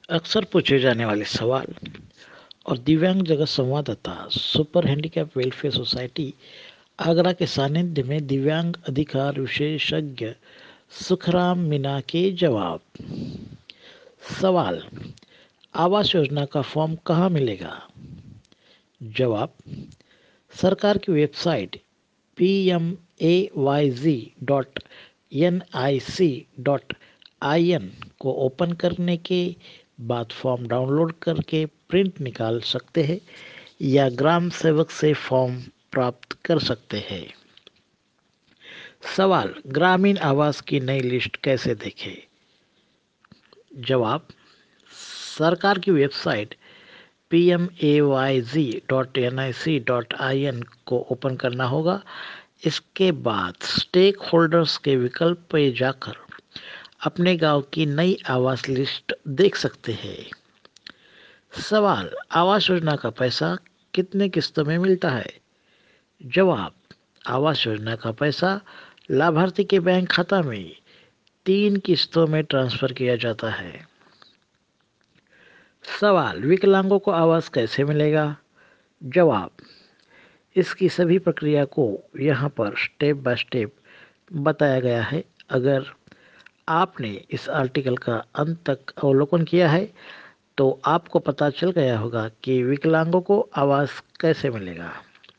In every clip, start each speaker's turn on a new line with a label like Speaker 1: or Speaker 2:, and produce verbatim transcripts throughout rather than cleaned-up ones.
Speaker 1: अक्सर पूछे जाने वाले सवाल और दिव्यांग जगत संवाददाता super handicap welfare society Agra के सानिध्य में दिव्यांग अधिकार विशेषज्ञ सुखराम मीना के जवाब। सवाल, आवास योजना का फॉर्म कहाँ मिलेगा? जवाब, सरकार की website P M A Y G dot N I C dot I N को ओपन करने के बाद फॉर्म डाउनलोड करके प्रिंट निकाल सकते हैं या ग्राम सेवक से फॉर्म प्राप्त कर सकते हैं। सवाल, ग्रामीण आवास की नई लिस्ट कैसे देखें? जवाब, सरकार की website P M A Y G dot N I C dot I N को ओपन करना होगा। इसके बाद स्टेक होल्डर्स के विकल्प पे जाकर अपने गांव की नई आवास लिस्ट देख सकते हैं। सवाल, आवास योजना का पैसा कितने किस्तों में मिलता है? जवाब, आवास योजना का पैसा लाभार्थी के बैंक खाता में तीन किस्तों में ट्रांसफर किया जाता है। सवाल, विकलांगों को आवास कैसे मिलेगा? जवाब, इसकी सभी प्रक्रिया को यहाँ पर स्टेप बाय स्टेप बताया गया है। अगर आपने इस आर्टिकल का अंत तक अवलोकन किया है तो आपको पता चल गया होगा कि विकलांगों को आवास कैसे मिलेगा।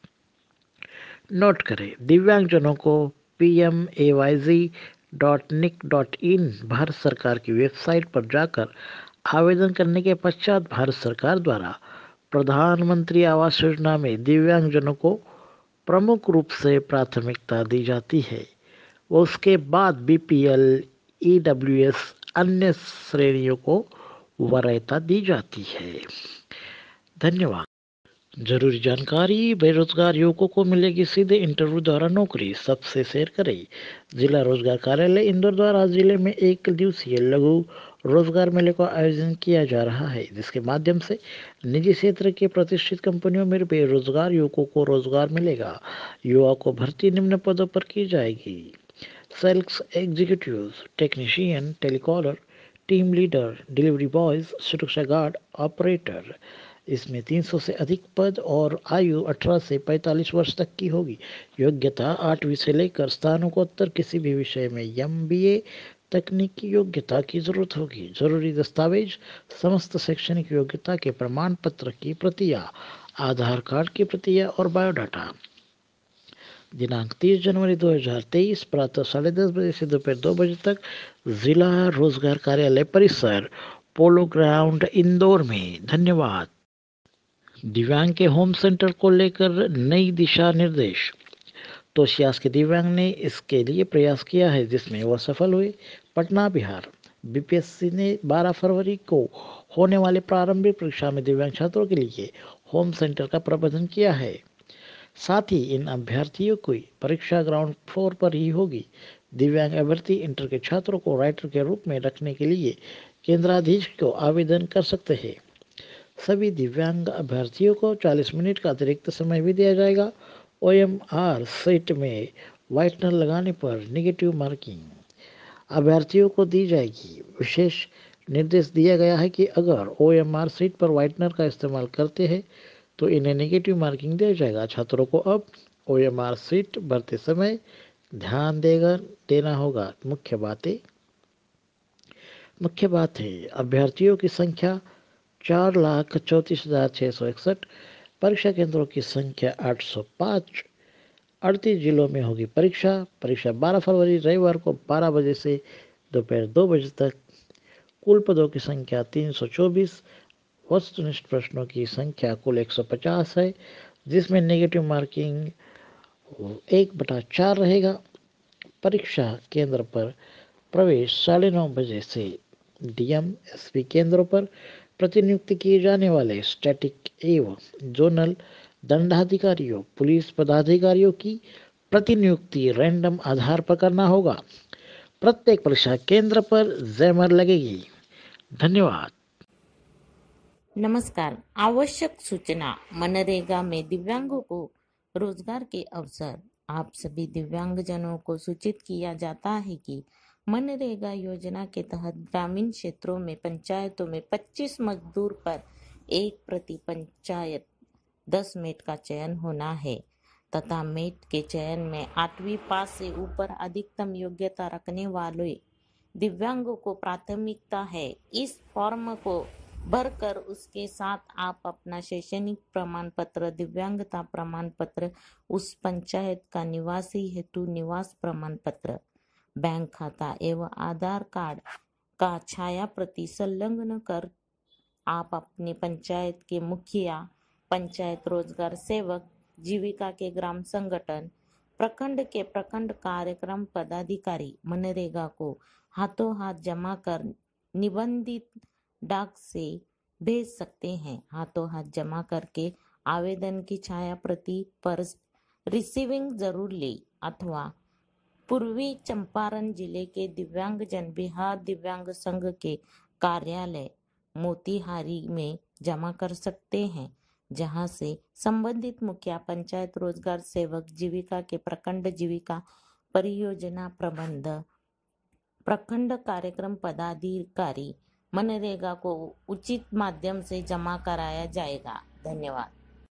Speaker 1: नोट करें, दिव्यांगजनों को P M A Y G dot nic dot in Bharat सरकार की वेबसाइट पर जाकर आवेदन करने के पश्चात भारत सरकार द्वारा प्रधानमंत्री आवास योजना में दिव्यांगजनों को प्रमुख रूप से प्राथमिकता दी जाती है। उसके बाद B P L, E W S, अन्य श्रेणियों को वरीयता दी जाती है। धन्यवाद। जरूरी जानकारी, बेरोजगार युवकों को मिलेगी सीधे इंटरव्यू द्वारा नौकरी, सबसे शेयर करें। जिला रोजगार कार्यालय इंदौर द्वारा जिले में एक दिवसीय लघु रोजगार मेले का आयोजन किया जा रहा है, जिसके माध्यम से निजी क्षेत्र के प्रतिष्ठित कंपनियों में बेरोजगार युवकों को रोजगार मिलेगा। युवाओं को भर्ती निम्न पदों पर की जाएगी: sales executive, technician, telecaller, team leader, delivery boys, सुरक्षा गार्ड, ऑपरेटर। इसमें तीन सौ से अधिक पद और आयु अठारह से पैंतालीस वर्ष तक की होगी। योग्यता आठवीं से लेकर स्नातकोत्तर किसी भी विषय में एम बी ए तकनीकी योग्यता की जरूरत होगी। जरूरी दस्तावेज: समस्त शैक्षणिक योग्यता के प्रमाण पत्र की प्रतियां, आधार कार्ड की प्रतियां और बायोडाटा। दिनांक तीस जनवरी दो हज़ार तेईस प्रातः साढ़े दस बजे से दोपहर दो बजे तक जिला रोजगार कार्यालय परिसर, पोलो ग्राउंड, इंदौर में। धन्यवाद। दिव्यांग के होम सेंटर को लेकर नई दिशा निर्देश। तोशियास के दिव्यांग ने इसके लिए प्रयास किया है, जिसमें वह सफल हुए। Patna, Bihar. B P S C ने बारह फरवरी को होने वाले प्रारंभिक परीक्षा में दिव्यांग छात्रों के लिए होम सेंटर का प्रबंधन किया है। साथ ही इन अभ्यर्थियों की परीक्षा ग्राउंड फ्लोर पर ही होगी। दिव्यांग अभ्यर्थी इंटर के छात्रों को राइटर के रूप में रखने के लिए केंद्राधीश को आवेदन कर सकते हैं। सभी दिव्यांग अभ्यर्थियों को चालीस मिनट का अतिरिक्त समय भी दिया जाएगा। ओ एम आर सीट में व्हाइटनर लगाने पर नेगेटिव मार्किंग अभ्यर्थियों को दी जाएगी। विशेष निर्देश दिया गया है कि अगर ओ एम आर सीट पर व्हाइटनर का इस्तेमाल करते हैं तो इन्हें नेगेटिव मार्किंग दिया जाएगा। छात्रों को अब ओ एम आर सीट भरते समय ध्यान देगा देना होगा। मुख्य बातें मुख्य बात है अभ्यर्थियों की संख्या चार लाख चौंतीस हजार छः सौ इकसठ। परीक्षा केंद्रों की संख्या आठ सौ पाँच। अड़तीस जिलों में होगी परीक्षा। परीक्षा बारह फरवरी रविवार को बारह बजे से दोपहर दो बजे तक। कुल पदों की संख्या तीन सौ चौबीस। वस्तुनिष्ठ प्रश्नों की संख्या कुल एक सौ पचास है, जिसमें नेगेटिव मार्किंग एक बटा चार रहेगा। परीक्षा केंद्र पर प्रवेश साढ़े नौ बजे से। डी एम एस पी केंद्रों पर प्रतिनियुक्त किए जाने वाले स्टैटिक एवं जोनल दंडाधिकारियों, पुलिस पदाधिकारियों की प्रतिनियुक्ति रैंडम आधार पर करना होगा। प्रत्येक परीक्षा केंद्र पर जैमर लगेगी। धन्यवाद।
Speaker 2: नमस्कार। आवश्यक सूचना, मनरेगा में दिव्यांगों को रोजगार के अवसर। आप सभी दिव्यांगजनों को सूचित किया जाता है कि मनरेगा योजना के तहत ग्रामीण क्षेत्रों में पंचायतों में पच्चीस मजदूर पर एक प्रति पंचायत दस मेट का चयन होना है तथा मेट के चयन में आठवीं पास से ऊपर अधिकतम योग्यता रखने वाले दिव्यांगों को प्राथमिकता है। इस फॉर्म को भरकर उसके साथ आप अपना शैक्षणिक प्रमाण पत्र, दिव्यांगता प्रमाण पत्र, उस पंचायत का निवासी हेतु निवास प्रमाण पत्र, बैंक खाता एवं आधार कार्ड का छाया प्रति संलग्न कर आप अपने पंचायत के मुखिया, पंचायत रोजगार सेवक, जीविका के ग्राम संगठन, प्रखंड के प्रखंड कार्यक्रम पदाधिकारी मनरेगा को हाथों हाथ जमा कर निबंधित डाक से भेज सकते हैं। हाथों हाथ जमा करके आवेदन की छाया प्रति पर रिसीविंग जरूर ले अथवा पूर्वी चंपारण जिले के दिव्यांगजन बिहार दिव्यांग संघ के कार्यालय मोतिहारी में जमा कर सकते हैं, जहां से संबंधित मुखिया, पंचायत रोजगार सेवक, जीविका के प्रखंड जीविका परियोजना प्रबंधक, प्रखंड कार्यक्रम पदाधिकारी मनरेगा को उचित माध्यम से जमा कराया जाएगा। धन्यवाद।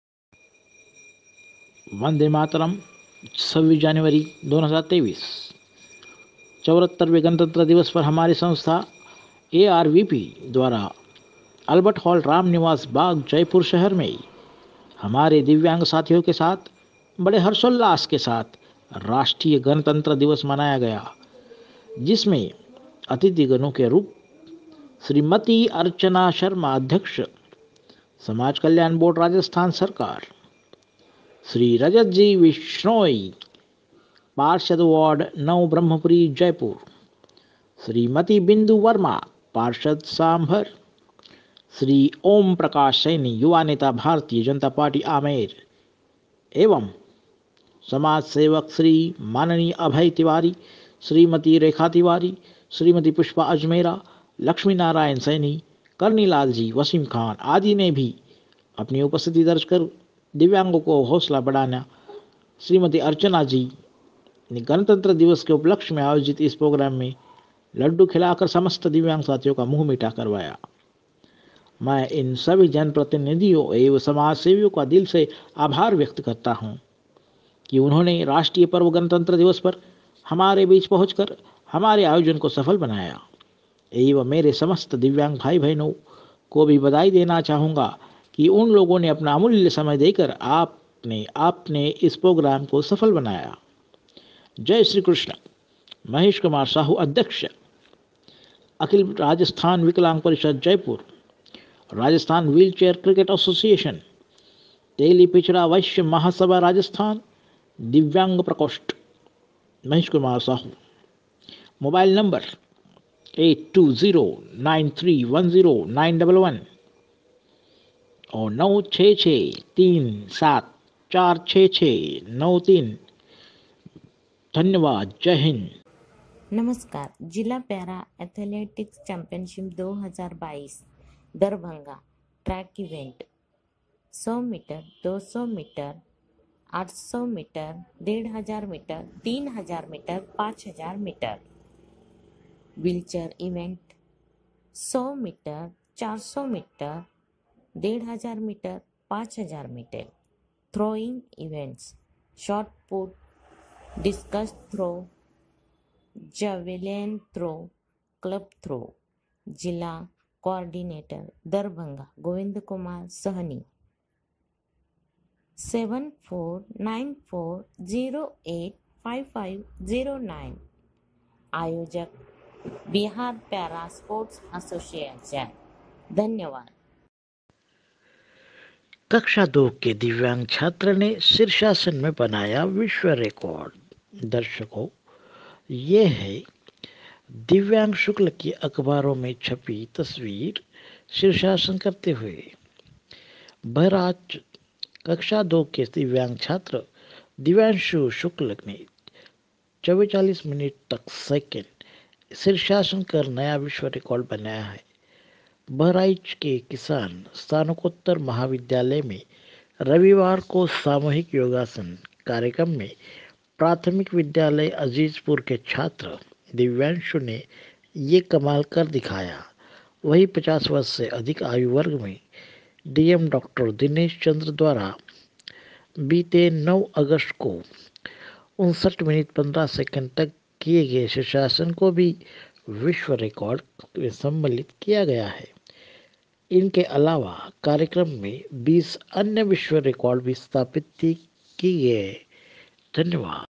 Speaker 1: वंदे मातरम। छब्बीस जनवरी दो हज़ार तेईस चौहत्तरवें गणतंत्र दिवस पर हमारी संस्था ए आर वी पी द्वारा अल्बर्ट हॉल राम निवास बाग जयपुर शहर में हमारे दिव्यांग साथियों के साथ बड़े हर्षोल्लास के साथ राष्ट्रीय गणतंत्र दिवस मनाया गया, जिसमें अतिथिगणों के रूप श्रीमती अर्चना शर्मा अध्यक्ष समाज कल्याण बोर्ड राजस्थान सरकार, श्री रजत जी विश्नोई पार्षद वार्ड नौ ब्रह्मपुरी जयपुर, श्रीमती बिंदु वर्मा पार्षद सांभर, श्री ओम प्रकाश सैनी युवा नेता भारतीय जनता पार्टी आमेर एवं समाज सेवक श्री माननीय अभय तिवारी, श्रीमती रेखा तिवारी, श्रीमती पुष्पा अजमेरा, लक्ष्मी नारायण सैनी, करनीलाल जी, वसीम खान आदि ने भी अपनी उपस्थिति दर्ज कर दिव्यांगों को हौसला बढ़ाना। श्रीमती अर्चना जी ने गणतंत्र दिवस के उपलक्ष्य में आयोजित इस प्रोग्राम में लड्डू खिलाकर समस्त दिव्यांग साथियों का मुंह मीठा करवाया। मैं इन सभी जनप्रतिनिधियों एवं समाज सेवियों का दिल से आभार व्यक्त करता हूं कि उन्होंने राष्ट्रीय पर्व गणतंत्र दिवस पर हमारे बीच पहुंचकर हमारे आयोजन को सफल बनाया। एवं मेरे समस्त दिव्यांग भाई बहनों को भी बधाई देना चाहूँगा कि उन लोगों ने अपना अमूल्य समय देकर आपने आपने इस प्रोग्राम को सफल बनाया। जय श्री कृष्ण। महेश कुमार साहू अध्यक्ष अखिल राजस्थान विकलांग परिषद Jaipur, Rajasthan wheelchair cricket association, तेली पिछड़ा वैश्य महासभा राजस्थान, दिव्यांग प्रकोष्ठ Mahesh Kumar Sahu. Mobile number eight two zero nine three one zero nine one one और नौ छः छः तीन सात चार छः छः नौ तीन। धन्यवाद। जय हिंद।
Speaker 2: नमस्कार। जिला पैरा एथलेटिक्स चैंपियनशिप दो हज़ार बाईस दरभंगा ट्रैक इवेंट सौ मीटर, दो सौ मीटर, आठ सौ मीटर, डेढ़ हजार मीटर, तीन हजार मीटर, पाँच हजार मीटर। व्हीलचेयर इवेंट सौ मीटर, चार सौ मीटर, डेढ़ हजार मीटर, पाँच हजार metre. Throwing events shot put, discus throw, javelin throw, club throw. जिला coordinator Darbhanga Govind Kumar Sahni. Seven four nine four zero eight five five zero nine. आयोजक बिहार पैरा स्पोर्ट्स एसोसिएशन। धन्यवाद।
Speaker 1: कक्षा दो के दिव्यांग छात्र ने शीर्षासन में बनाया विश्व रिकॉर्ड। दर्शकों, ये है दिव्यांग शुक्ल की अखबारों में छपी तस्वीर शीर्षासन करते हुए। बहराज कक्षा दो के दिव्यांग छात्र दिव्यांशु शुक्ल ने चौवालीस मिनट तक सेकंड शीर्षासन कर नया विश्व रिकॉर्ड बनाया है। बहराइच के किसान स्नातकोत्तर महाविद्यालय में रविवार को सामूहिक योगासन कार्यक्रम में प्राथमिक विद्यालय अजीजपुर के छात्र दिव्यांशु ने ये कमाल कर दिखाया। वही पचास वर्ष से अधिक आयु वर्ग में डीएम डॉक्टर दिनेश चंद्र द्वारा बीते नौ अगस्त को उनसठ मिनट पंद्रह सेकंड तक किए गए शीर्षासन को भी विश्व रिकॉर्ड में सम्मिलित किया गया है। इनके अलावा कार्यक्रम में बीस अन्य विश्व रिकॉर्ड भी स्थापित की गए। धन्यवाद।